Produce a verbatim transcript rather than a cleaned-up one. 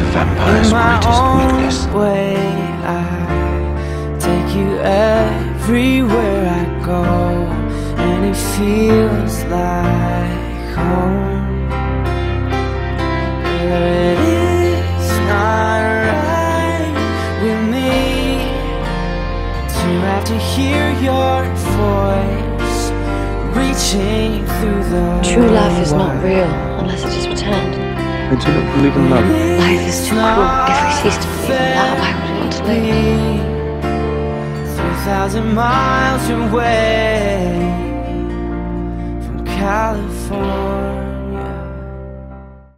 vampire's greatest weakness. Way, I take you everywhere I go, and it feels like home. But it is not right with me to have to hear your voice reaching through the True love is not real unless it is returned. I do not believe in love. Life is too cruel. If we cease to believe in love, why would we want to live? Three thousand miles away from California.